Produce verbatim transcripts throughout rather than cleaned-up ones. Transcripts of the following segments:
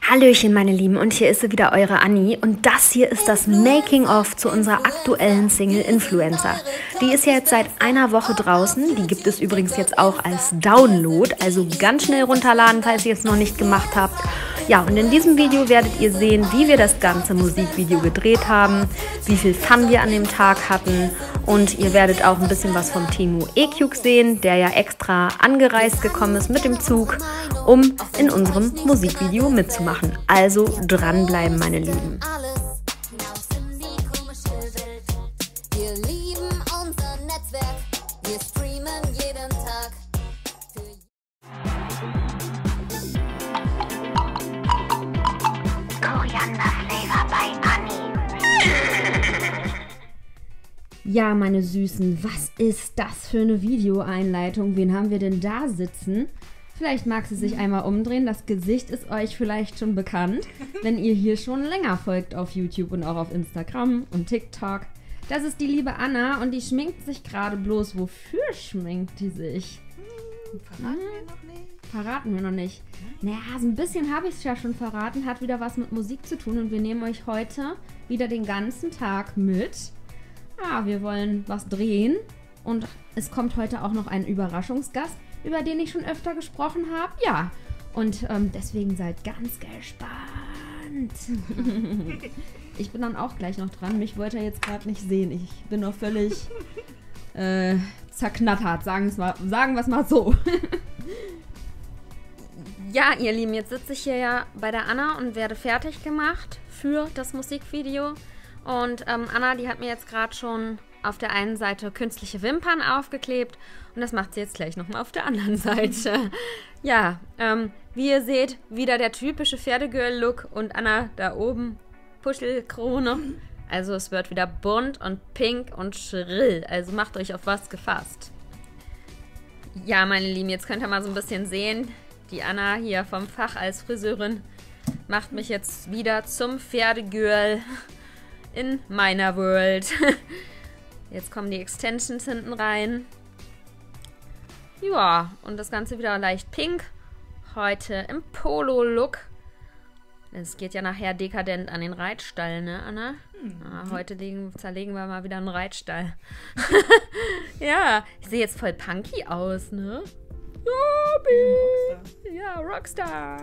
Hallöchen meine Lieben, und hier ist sie wieder, eure Anni, und das hier ist das Making-of zu unserer aktuellen Single Influencer. Die ist ja jetzt seit einer Woche draußen, die gibt es übrigens jetzt auch als Download, also ganz schnell runterladen, falls ihr es noch nicht gemacht habt. Ja, und in diesem Video werdet ihr sehen, wie wir das ganze Musikvideo gedreht haben, wie viel Fun wir an dem Tag hatten, und ihr werdet auch ein bisschen was vom Timo E-Cube sehen, der ja extra angereist gekommen ist mit dem Zug, um in unserem Musikvideo mitzumachen. Also dranbleiben, meine Lieben. Ja, meine Süßen, was ist das für eine Videoeinleitung? Wen haben wir denn da sitzen? Vielleicht mag sie sich einmal umdrehen. Das Gesicht ist euch vielleicht schon bekannt, wenn ihr hier schon länger folgt auf YouTube und auch auf Instagram und TikTok. Das ist die liebe Anna, und die schminkt sich gerade bloß. Wofür schminkt die sich? Hm, verraten hm? wir noch nicht. Verraten wir noch nicht. Naja, so ein bisschen habe ich es ja schon verraten. Hat wieder was mit Musik zu tun, und wir nehmen euch heute wieder den ganzen Tag mit. Ja, wir wollen was drehen, und es kommt heute auch noch ein Überraschungsgast, über den ich schon öfter gesprochen habe. Ja, und ähm, deswegen seid ganz gespannt. Ich bin dann auch gleich noch dran. Mich wollt ihr jetzt gerade nicht sehen. Ich bin noch völlig äh, zerknattert, sagen wir sagen wir es mal so. Ja, ihr Lieben, jetzt sitze ich hier ja bei der Anna und werde fertig gemacht für das Musikvideo. Und ähm, Anna, die hat mir jetzt gerade schon auf der einen Seite künstliche Wimpern aufgeklebt, und das macht sie jetzt gleich nochmal auf der anderen Seite. Ja, ähm, wie ihr seht, wieder der typische Pferdegirl-Look, und Anna da oben, Puschelkrone. Also es wird wieder bunt und pink und schrill, also macht euch auf was gefasst. Ja, meine Lieben, jetzt könnt ihr mal so ein bisschen sehen, die Anna hier vom Fach als Friseurin macht mich jetzt wieder zum Pferdegirl in meiner World. Jetzt kommen die Extensions hinten rein. Ja, und das Ganze wieder leicht pink. Heute im Polo-Look. Es geht ja nachher dekadent an den Reitstall, ne, Anna? Mhm. Ah, heute legen, zerlegen wir mal wieder einen Reitstall. Ja, ich sehe jetzt voll punky aus, ne? Rockstar. Ja, Rockstar.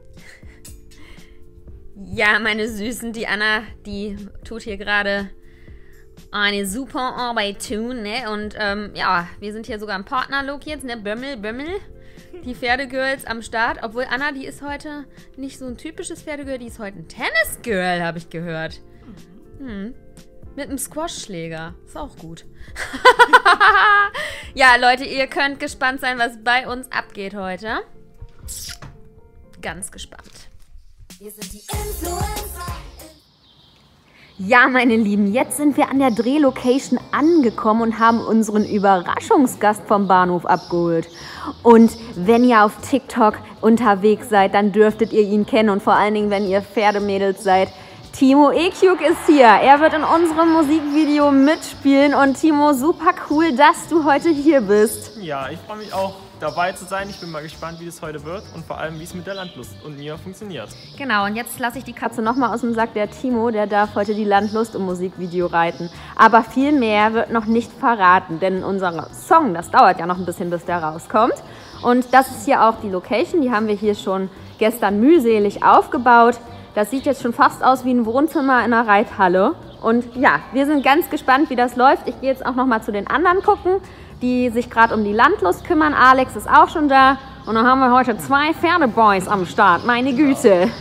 Ja, meine Süßen, die Anna, die tut hier gerade eine super Arbeit tun, ne? Und ähm, ja, wir sind hier sogar im Partnerlook jetzt, ne? Bömmel, Bömmel. Die Pferdegirls am Start. Obwohl Anna, die ist heute nicht so ein typisches Pferdegirl, die ist heute ein Tennisgirl, habe ich gehört. Hm. Mit einem Squashschläger. Ist auch gut. Ja, Leute, ihr könnt gespannt sein, was bei uns abgeht heute. Ganz gespannt. Wir sind die Influencer. Ja, meine Lieben, jetzt sind wir an der Drehlocation angekommen und haben unseren Überraschungsgast vom Bahnhof abgeholt. Und wenn ihr auf TikTok unterwegs seid, dann dürftet ihr ihn kennen, und vor allen Dingen, wenn ihr Pferdemädels seid. Timo E-Cube ist hier. Er wird in unserem Musikvideo mitspielen, und Timo, super cool, dass du heute hier bist. Ja, ich freue mich auch, dabei zu sein. Ich bin mal gespannt, wie es heute wird, und vor allem, wie es mit der Landlust und mir funktioniert. Genau, und jetzt lasse ich die Katze nochmal aus dem Sack. Der Timo, der darf heute die Landlust im Musikvideo reiten. Aber viel mehr wird noch nicht verraten, denn unser Song, das dauert ja noch ein bisschen, bis der rauskommt. Und das ist hier auch die Location, die haben wir hier schon gestern mühselig aufgebaut. Das sieht jetzt schon fast aus wie ein Wohnzimmer in einer Reithalle. Und ja, wir sind ganz gespannt, wie das läuft. Ich gehe jetzt auch nochmal zu den anderen gucken, die sich gerade um die Landlust kümmern. Alex ist auch schon da. Und dann haben wir heute zwei Pferdeboys am Start. Meine Güte.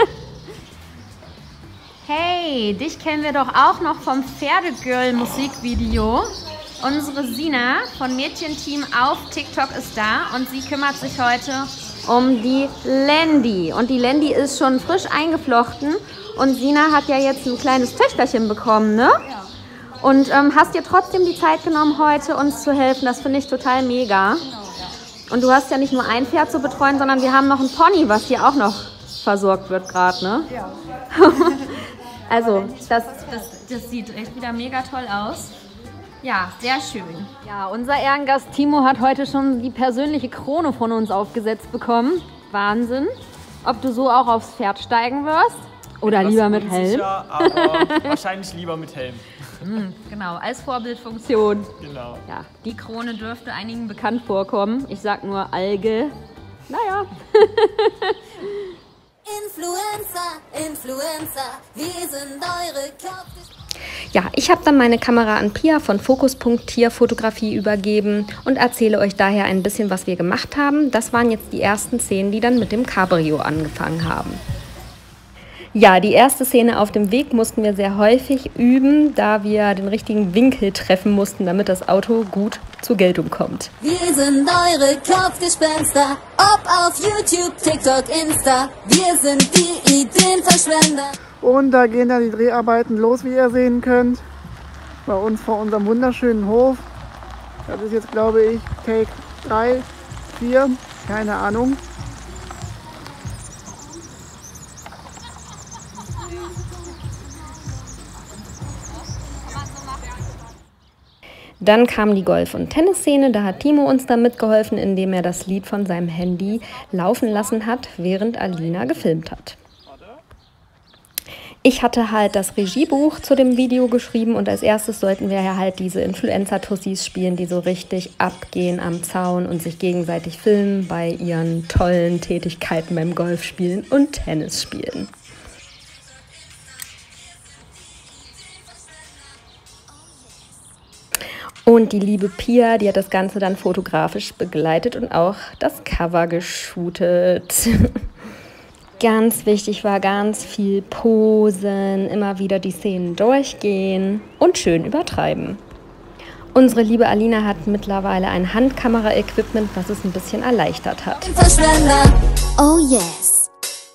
Hey, dich kennen wir doch auch noch vom Pferdegirl-Musikvideo. Unsere Sina von Mädchenteam auf TikTok ist da, und sie kümmert sich heute um die Lendi. Und die Lendi ist schon frisch eingeflochten, und Sina hat ja jetzt ein kleines Töchterchen bekommen, ne? Ja. Und ähm, hast dir trotzdem die Zeit genommen, heute uns zu helfen. Das finde ich total mega. Genau, ja. Und du hast ja nicht nur ein Pferd zu betreuen, sondern wir haben noch ein Pony, was hier auch noch versorgt wird gerade, ne? Ja. Also, das, das, das sieht echt wieder mega toll aus. Ja, sehr schön. Ja, unser Ehrengast Timo hat heute schon die persönliche Krone von uns aufgesetzt bekommen. Wahnsinn. ob du so auch aufs Pferd steigen wirst oder Etwas lieber mit Helm. unsicher, aber wahrscheinlich lieber mit Helm. Mhm, genau, als Vorbildfunktion. Genau. Ja, die Krone dürfte einigen bekannt vorkommen. Ich sag nur Alge. Naja. Influencer, Influencer, wir sind eure Kopf. Ja, ich habe dann meine Kamera an Pia von Fokuspunkt Tierfotografie übergeben und erzähle euch daher ein bisschen, was wir gemacht haben. Das waren jetzt die ersten Szenen, die dann mit dem Cabrio angefangen haben. Ja, die erste Szene auf dem Weg mussten wir sehr häufig üben, da wir den richtigen Winkel treffen mussten, damit das Auto gut zur Geltung kommt. Wir sind eure Kopfgespenster, ob auf YouTube, TikTok, Insta. Wir sind die Ideenverschwender. Und da gehen dann die Dreharbeiten los, wie ihr sehen könnt. Bei uns vor unserem wunderschönen Hof. Das ist jetzt, glaube ich, Take drei, vier, keine Ahnung. Dann kam die Golf- und Tennisszene, da hat Timo uns da mitgeholfen, indem er das Lied von seinem Handy laufen lassen hat, während Alina gefilmt hat. Ich hatte halt das Regiebuch zu dem Video geschrieben und als erstes sollten wir ja halt diese Influencer-Tussis spielen, die so richtig abgehen am Zaun und sich gegenseitig filmen bei ihren tollen Tätigkeiten beim Golfspielen und Tennisspielen. Und die liebe Pia, die hat das Ganze dann fotografisch begleitet und auch das Cover geshootet. Ganz wichtig war ganz viel Posen, immer wieder die Szenen durchgehen und schön übertreiben. Unsere liebe Alina hat mittlerweile ein Handkamera-Equipment, was es ein bisschen erleichtert hat. Oh yes.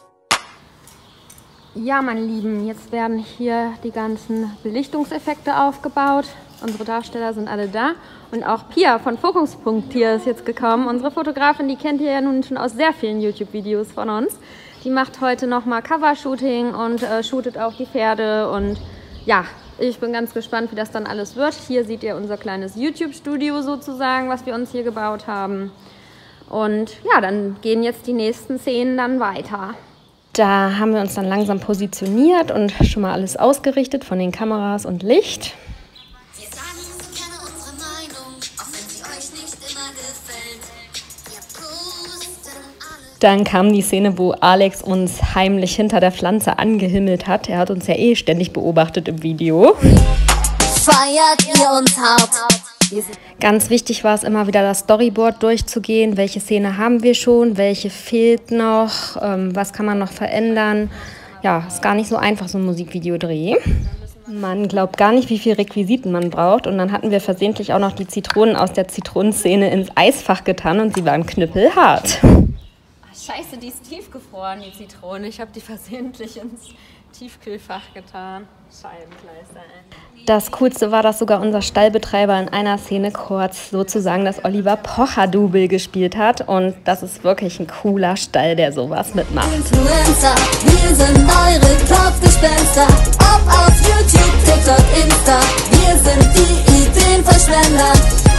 Ja, meine Lieben, jetzt werden hier die ganzen Belichtungseffekte aufgebaut. Unsere Darsteller sind alle da. Und auch Pia von Fokuspunkt hier ist jetzt gekommen. Unsere Fotografin, die kennt ihr ja nun schon aus sehr vielen YouTube-Videos von uns. Die macht heute nochmal Covershooting und äh, shootet auch die Pferde. Und ja, ich bin ganz gespannt, wie das dann alles wird. Hier seht ihr unser kleines YouTube-Studio sozusagen, was wir uns hier gebaut haben. Und ja, dann gehen jetzt die nächsten Szenen dann weiter. Da haben wir uns dann langsam positioniert und schon mal alles ausgerichtet von den Kameras und Licht. Wir sagen uns gerne unsere Meinung, auch wenn sie euch nicht immer gefällt. Wir posten alle. Dann kam die Szene, wo Alex uns heimlich hinter der Pflanze angehimmelt hat. Er hat uns ja eh ständig beobachtet im Video. Feiert ihr uns hart. Ganz wichtig war es immer wieder, das Storyboard durchzugehen. Welche Szene haben wir schon? Welche fehlt noch? Ähm, was kann man noch verändern? Ja, ist gar nicht so einfach, so ein Musikvideo-Dreh. Man glaubt gar nicht, wie viel Requisiten man braucht. Und dann hatten wir versehentlich auch noch die Zitronen aus der Zitronenszene ins Eisfach getan und sie waren knüppelhart. Scheiße, die ist tiefgefroren, die Zitrone. Ich habe die versehentlich ins Tiefkühlfach getan. Scheibenkleister, ey. Das Coolste war, dass sogar unser Stallbetreiber in einer Szene kurz sozusagen das Oliver Pocher-Double gespielt hat. Und das ist wirklich ein cooler Stall, der sowas mitmacht. Influencer, wir sind eure Kopfgespenster. Ob auf YouTube, TikTok, Insta. Wir sind die Ideenverschwender.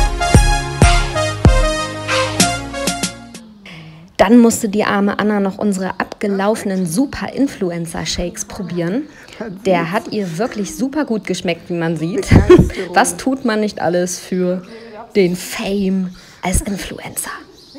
Dann musste die arme Anna noch unsere abgelaufenen Super-Influencer-Shakes probieren. Der hat ihr wirklich super gut geschmeckt, wie man sieht. Was tut man nicht alles für den Fame als Influencer?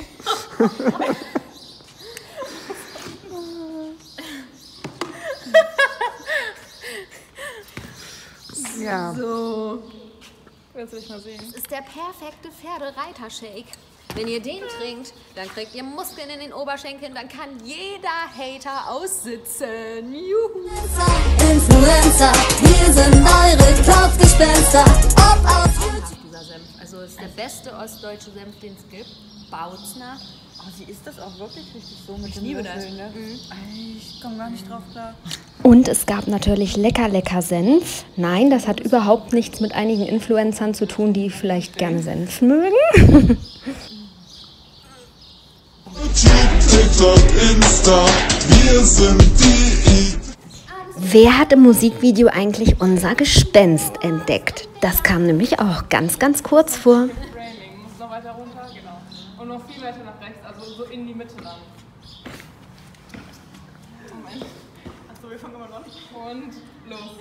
Ja. So. Willst du dich mal sehen? Das ist der perfekte Pferdereiter-Shake. Wenn ihr den trinkt, dann kriegt ihr Muskeln in den Oberschenkeln, dann kann jeder Hater aussitzen. Juhu. Influencer, wir sind eure Kopfgespenster. Ob auf YouTube. Dieser Senf, also ist der beste ostdeutsche Senf, den es gibt. Bautzner. Oh, sie isst das auch wirklich richtig so mit Ich dem liebe Löffel, das. Ne? Mhm. Ey, ich komme gar nicht drauf klar. Und es gab natürlich lecker, lecker Senf. Nein, das hat überhaupt nichts mit einigen Influencern zu tun, die vielleicht gerne Senf mögen. TikTok, Insta, wir sind die. Wer hat im Musikvideo eigentlich unser Gespenst entdeckt? Das kam nämlich auch ganz, ganz kurz vor. Railing, muss noch weiter runter, genau. Und noch viel weiter nach rechts, also so in die Mitte dann. wir fangen mal an. Und los.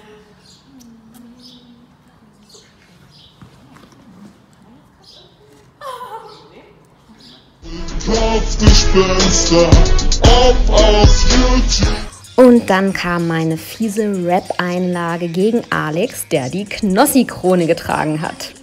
Kopfgespenster, ob auf YouTube. Und dann kam meine fiese Rap-Einlage gegen Alex, der die Knossi-Krone getragen hat.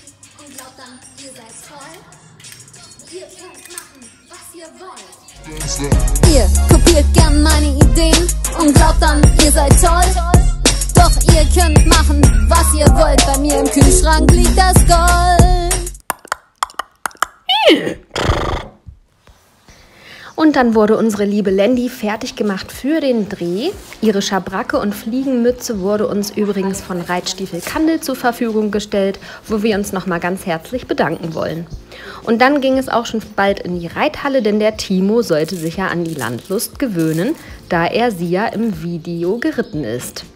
Ihr kopiert gern meine Ideen und glaubt dann, ihr seid toll. Doch ihr könnt machen, was ihr wollt. Bei mir im Kühlschrank liegt das Gold. Und dann wurde unsere liebe Lendi fertig gemacht für den Dreh. Ihre Schabracke und Fliegenmütze wurde uns übrigens von Reitstiefel Kandel zur Verfügung gestellt, wo wir uns nochmal ganz herzlich bedanken wollen. Und dann ging es auch schon bald in die Reithalle, denn der Timo sollte sich ja an die Landlust gewöhnen, da er sie ja im Video geritten ist.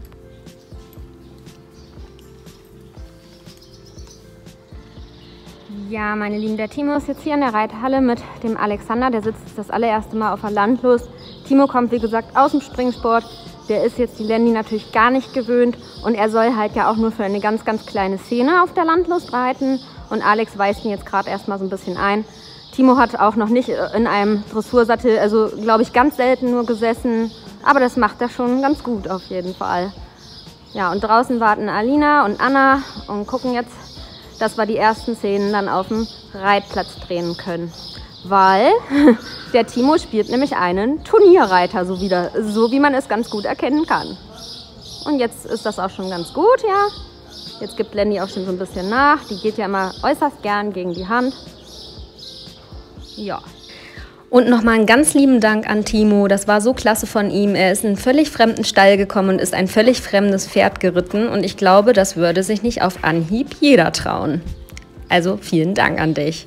Ja, meine Lieben, der Timo ist jetzt hier in der Reithalle mit dem Alexander. Der sitzt das allererste Mal auf der Landlust. Timo kommt, wie gesagt, aus dem Springsport. Der ist jetzt die Lendi natürlich gar nicht gewöhnt. Und er soll halt ja auch nur für eine ganz, ganz kleine Szene auf der Landlust reiten. Und Alex weist ihn jetzt gerade erstmal so ein bisschen ein. Timo hat auch noch nicht in einem Dressursattel, also glaube ich ganz selten nur gesessen. Aber das macht er schon ganz gut auf jeden Fall. Ja, und draußen warten Alina und Anna und gucken jetzt, dass wir die ersten Szenen dann auf dem Reitplatz drehen können. Weil der Timo spielt nämlich einen Turnierreiter, so, wieder, so wie man es ganz gut erkennen kann. Und jetzt ist das auch schon ganz gut, ja. Jetzt gibt Lendi auch schon so ein bisschen nach. Die geht ja immer äußerst gern gegen die Hand. Ja. Und nochmal einen ganz lieben Dank an Timo. Das war so klasse von ihm. Er ist in einen völlig fremden Stall gekommen und ist ein völlig fremdes Pferd geritten. Und ich glaube, das würde sich nicht auf Anhieb jeder trauen. Also vielen Dank an dich.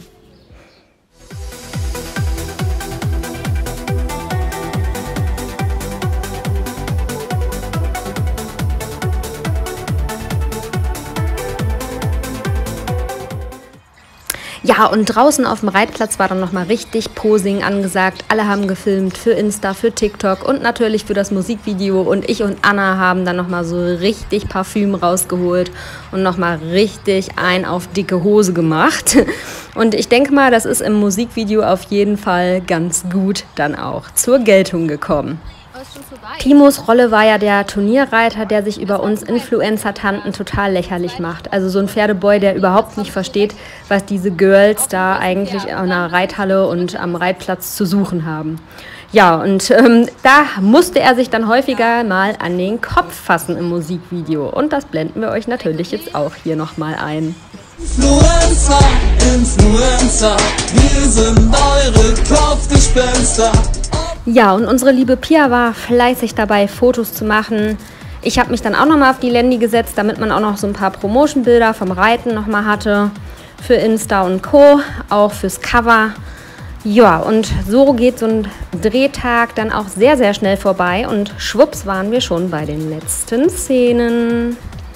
Ja, und draußen auf dem Reitplatz war dann nochmal richtig Posing angesagt. Alle haben gefilmt für Insta, für TikTok und natürlich für das Musikvideo. Und ich und Anna haben dann nochmal so richtig Parfüm rausgeholt und nochmal richtig ein auf dicke Hose gemacht. Und ich denke mal, das ist im Musikvideo auf jeden Fall ganz gut dann auch zur Geltung gekommen. Timos Rolle war ja der Turnierreiter, der sich über uns Influencer-Tanten total lächerlich macht. Also so ein Pferdeboy, der überhaupt nicht versteht, was diese Girls da eigentlich in einer Reithalle und am Reitplatz zu suchen haben. Ja, und ähm, da musste er sich dann häufiger mal an den Kopf fassen im Musikvideo. Und das blenden wir euch natürlich jetzt auch hier nochmal ein. Influencer, Influencer, wir sind eure Kopfgespenster. Ja, und unsere liebe Pia war fleißig dabei, Fotos zu machen. Ich habe mich dann auch nochmal auf die Lendi gesetzt, damit man auch noch so ein paar Promotion-Bilder vom Reiten nochmal hatte. Für Insta und Co., auch fürs Cover. Ja, und so geht so ein Drehtag dann auch sehr, sehr schnell vorbei. Und schwupps waren wir schon bei den letzten Szenen.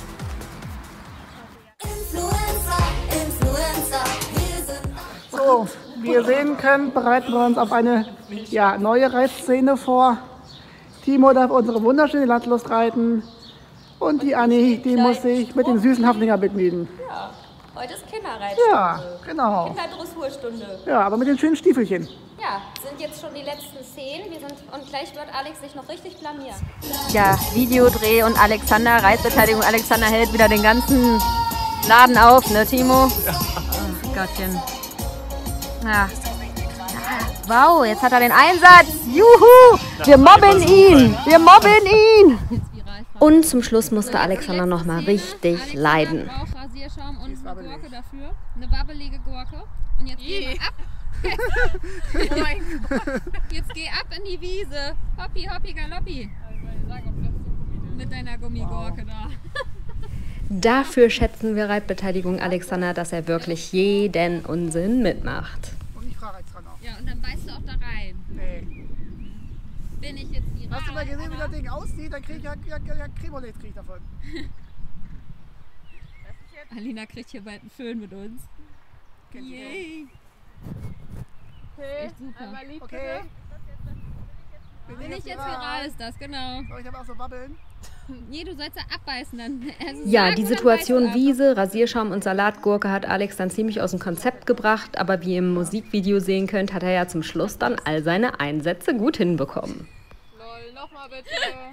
So, wie ihr sehen könnt, bereiten wir uns auf eine ja, neue Reitszene vor. Timo darf unsere wunderschöne Landlust reiten und die Anni, die muss sich mit dem süßen Haflinger begnügen. Ja, heute ist Kinderreitstunde. Ja, genau. Kinderdressurstunde. Ja, aber mit den schönen Stiefelchen. Ja, sind jetzt schon die letzten Szenen. Wir sind, und gleich wird Alex sich noch richtig blamieren. Ja, Videodreh und Alexander, Reitbeteiligung. Alexander hält wieder den ganzen Laden auf, ne Timo? Oh Gottchen. Ja. Wow, jetzt hat er den Einsatz. Juhu! Wir mobben ihn! Wir mobben ihn! Und zum Schluss musste Alexander noch mal richtig leiden. Rasierschaum und eine Gurke dafür. Eine wabbelige Gurke. Und jetzt geh mal ab. Oh mein Gott. Jetzt geh ab in die Wiese. Hoppi, hoppi, galoppi. Mit deiner Gummigurke da. Dafür schätzen wir Reitbeteiligung Alexander, dass er wirklich jeden Unsinn mitmacht. Und ich frage extra noch. Ja, und dann beißt du auch da rein. Nee. Bin ich jetzt die Hast du mal gesehen, wie das Ding aussieht? Dann krieg ich ja, ja, ja Cremolet krieg ich davon. Alina kriegt hier bald einen Föhn mit uns. Yay! Okay, Echt super. einmal lieb Okay. bitte. Bin, Bin ich jetzt viral? viral ist das, genau. Soll ich aber auch so wabbeln? Nee, du sollst ja abbeißen dann. Also ja, die Situation Wiese, Rasierschaum und Salatgurke hat Alex dann ziemlich aus dem Konzept gebracht, aber wie ihr im Musikvideo sehen könnt, hat er ja zum Schluss dann all seine Einsätze gut hinbekommen. Lol, nochmal bitte.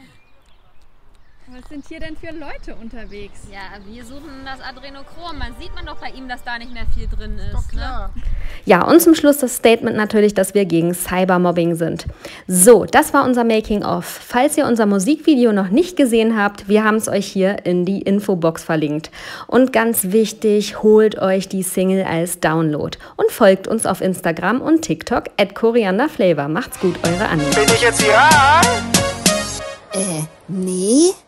Was sind hier denn für Leute unterwegs? Ja, wir suchen das Adrenochrom. Man sieht man doch bei ihm, dass da nicht mehr viel drin ist. Doch klar. Ne? Ja, und zum Schluss das Statement natürlich, dass wir gegen Cybermobbing sind. So, das war unser Making-of. Falls ihr unser Musikvideo noch nicht gesehen habt, wir haben es euch hier in die Infobox verlinkt. Und ganz wichtig, holt euch die Single als Download und folgt uns auf Instagram und TikTok at korianderflavor. Macht's gut, eure Anni. Bin ich jetzt viral? Äh, nee.